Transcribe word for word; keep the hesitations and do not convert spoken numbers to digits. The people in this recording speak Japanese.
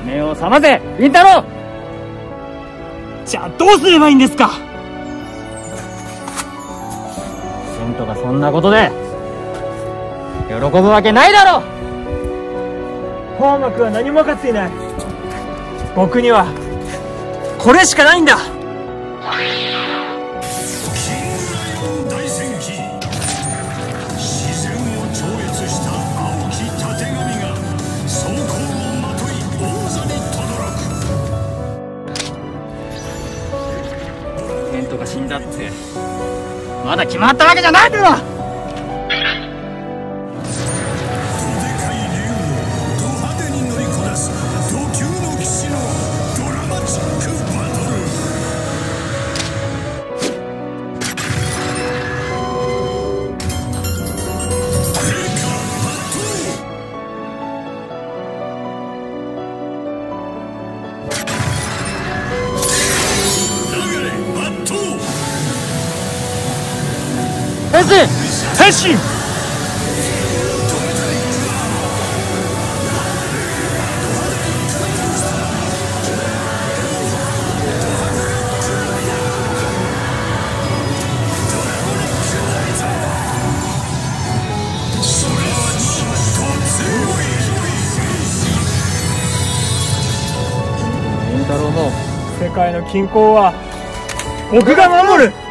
目を覚ませ凛太郎。 じゃあどうすればいいんですか。 ケントがそんなことで喜ぶわけないだろ。 ホーマくんは何も分かっていない。僕にはこれしかないんだ。 ケントが死んだってまだ決まったわけじゃないだろ。変身変身。 凛太郎も世界の均衡は僕が守る。